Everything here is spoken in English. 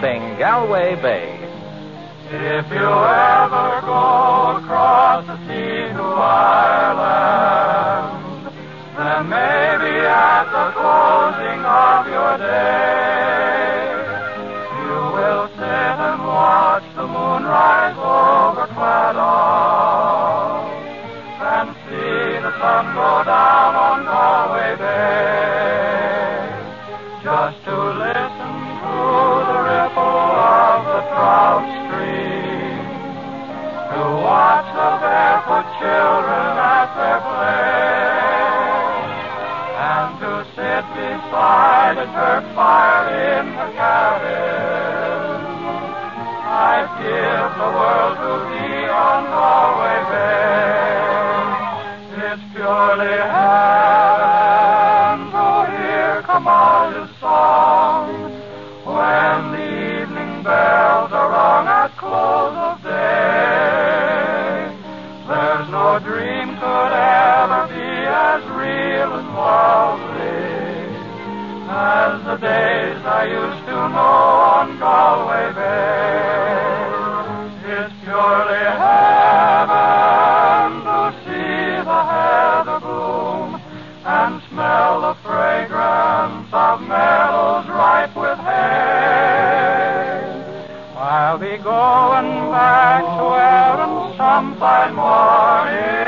introducing Galway Bay. If you ever go across the sea to Ireland, then maybe at the closing of your day, you will sit and watch the moon rise over Colahan and see the sun go down on Galway Bay, just to listen to the ripple of the trout stream, to watch the barefoot children at their play, and to sit beside a turf fire in the cabin. I'd give the world to be on Galway Bay. It's purely heaven to hear Kamala's song when the evening bells are rung at close of day. There's no dream could ever be as real and lovely as the days I used to know on Galway Bay. It's purely heaven to see the heather bloom and smell the fragrance of meadows ripe with hay. I'll be going back to Erin some fine morning